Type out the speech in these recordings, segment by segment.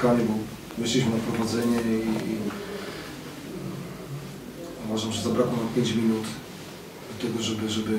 spotkanie, bo wyszliśmy na prowadzenie i uważam, że zabrakło nam 5 minut do tego, żeby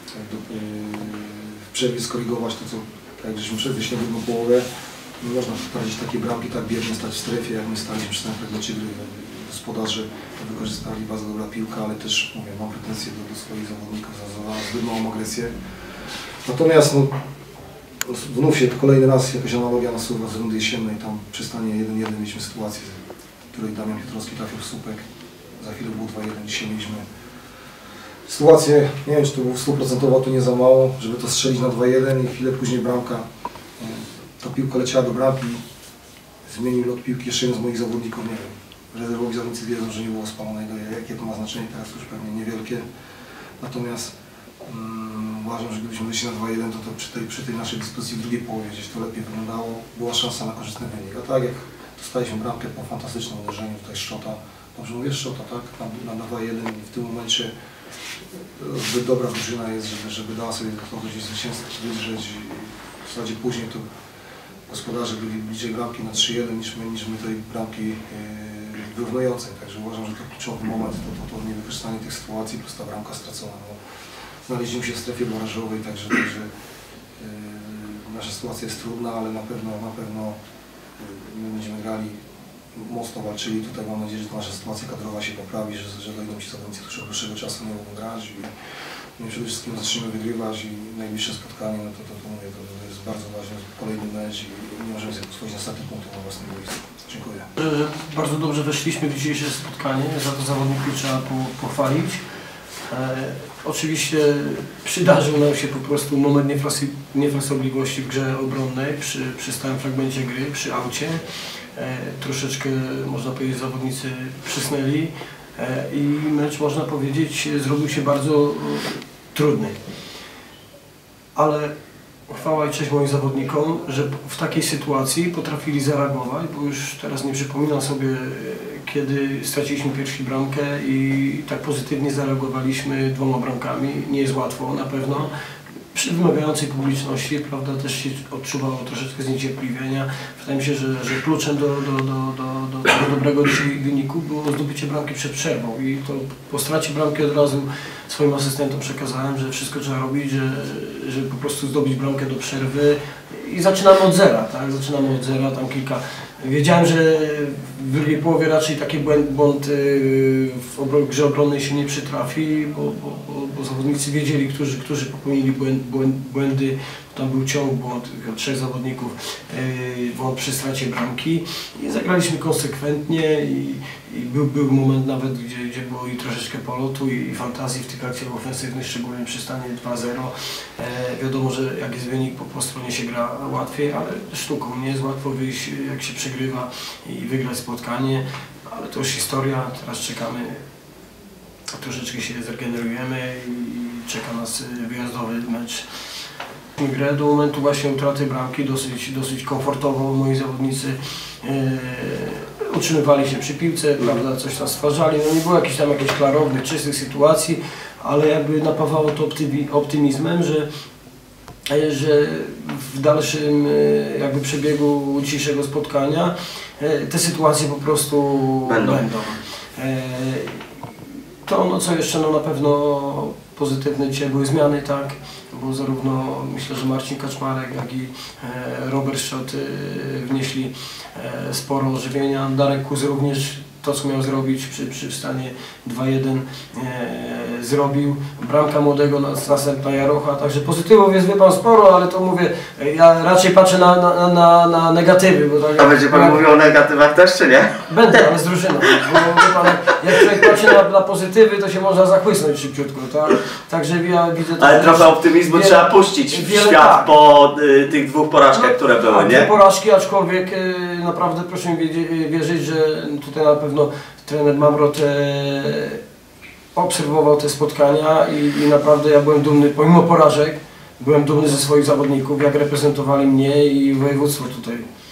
w przerwie skorygować to, co jak żeśmy wyszli na drugą połowę. Nie można wprowadzić takie bramki, tak biednie stać w strefie, jak my staliśmy przy fragmencie gry. Gospodarze to wykorzystali, bardzo dobra piłka, ale też mówię, mam pretensje do swoich zawodników za zbyt małą agresję. Natomiast no, znów się kolejny raz jakaś analogia nasuwa z rundy jesiennej, tam przy stanie 1-1 mieliśmy sytuację, w której Damian Piotrowski trafił w słupek, za chwilę było 2-1, dzisiaj mieliśmy sytuację, nie wiem czy to było 100%, to nie za mało, żeby to strzelić na 2-1 i chwilę później bramka. Ta piłka leciała do bramki, zmienił lot piłki jeszcze jeden z moich zawodników, nie wiem. Rezerwowi zawodnicy wiedzą, że nie było spalonego, jakie to ma znaczenie, teraz już pewnie niewielkie. Natomiast uważam, że gdybyśmy wyszli na 2-1, to przy tej naszej dyspozycji w drugiej połowie gdzieś to lepiej wyglądało, była szansa na korzystny wynik. A tak jak dostaliśmy bramkę po fantastycznym uderzeniu, tutaj Szczota, dobrze mówię Szczota, tak? Na 2-1 i w tym momencie zbyt dobra drużyna jest, żeby dała sobie kogoś zwycięstwo wydrzeć i w zasadzie później to gospodarze byli bliżej bramki na 3-1 niż my tej bramki wyrównującej. Także uważam, że to kluczowy moment to niewykorzystanie tych sytuacji plus ta bramka stracona. No, znaleźliśmy się w strefie barażowej, także nasza sytuacja jest trudna, ale na pewno my będziemy grali, mocno walczyli. Tutaj mam nadzieję, że ta nasza sytuacja kadrowa się poprawi, że dojdą ci zawodnicy, którzy od dłuższego czasu nie mogą grać. I przede wszystkim zaczniemy wygrywać i najbliższe spotkanie, no to mówię, to jest bardzo ważny kolejny mecz i nie możemy sobie pozwolić na straty punktów na własnym boisku. Dziękuję. Bardzo dobrze weszliśmy w dzisiejsze spotkanie, za to zawodników trzeba pochwalić. Oczywiście przydarzył nam się po prostu moment niefrasobliwości w grze obronnej przy stałym fragmencie gry, przy aucie. Troszeczkę, można powiedzieć, zawodnicy przysnęli i mecz, można powiedzieć, zrobił się bardzo trudny. Ale chwała i cześć moim zawodnikom, że w takiej sytuacji potrafili zareagować, bo już teraz nie przypominam sobie, kiedy straciliśmy pierwszą bramkę i tak pozytywnie zareagowaliśmy 2 bramkami. Nie jest łatwo na pewno. Przy wymagającej publiczności, prawda, też się odczuwało troszeczkę zniecierpliwienia. Wydaje mi się, że kluczem do tego dobrego dzisiaj wyniku było zdobycie bramki przed przerwą i to po stracie bramki od razu swoim asystentom przekazałem, że wszystko trzeba robić, że po prostu zdobyć bramkę do przerwy i zaczynamy od zera, tak? Zaczynamy od zera, tam kilka. Wiedziałem, że w drugiej połowie raczej taki błąd w grze obronnej się nie przytrafi, bo zawodnicy wiedzieli, którzy popełnili błędy. Tam był ciąg, błąd 3 zawodników, błąd przy stracie bramki i zagraliśmy konsekwentnie i był moment nawet, gdzie było i troszeczkę polotu i fantazji w tych akcjach ofensywnych, szczególnie przy stanie 2-0. Wiadomo, że jak jest wynik, po stronie się gra łatwiej, ale sztuką nie jest łatwo wyjść, jak się przegrywa i wygrać spotkanie, ale to już historia, teraz czekamy, troszeczkę się zregenerujemy i czeka nas wyjazdowy mecz. Grę do momentu właśnie utraty bramki dosyć komfortowo moi zawodnicy utrzymywali się przy piłce, prawda, coś tam stwarzali. No nie było jakichś klarownych, czystych sytuacji, ale jakby napawało to optymizmem, że w dalszym jakby przebiegu dzisiejszego spotkania te sytuacje po prostu będą. To, no co jeszcze, no na pewno pozytywne dzisiaj były zmiany, tak, bo zarówno myślę, że Marcin Kaczmarek, jak i Robert Szczot wnieśli sporo ożywienia. Darek Kuz również to, co miał zrobić przy stanie 2-1 zrobił. Bramka młodego, następna Jarocha, także pozytywów jest, wie pan, sporo, ale to mówię, ja raczej patrzę na negatywy. Bo tak, a będzie pan mówił o negatywach też, czy nie? Będę, ale z drużyną. Bo wie pan, jak człowiek patrzy na pozytywy, to się można zachłysnąć szybciutko, tak? Także ja widzę... Ale trochę optymizmu trzeba puścić w świat tak, po tych 2 porażkach, które były, nie? 2 porażki, aczkolwiek naprawdę proszę mi wierzyć, że tutaj na pewno trener Mamrot obserwował te spotkania i naprawdę ja byłem dumny, pomimo porażek, byłem dumny ze swoich zawodników, jak reprezentowali mnie i województwo tutaj.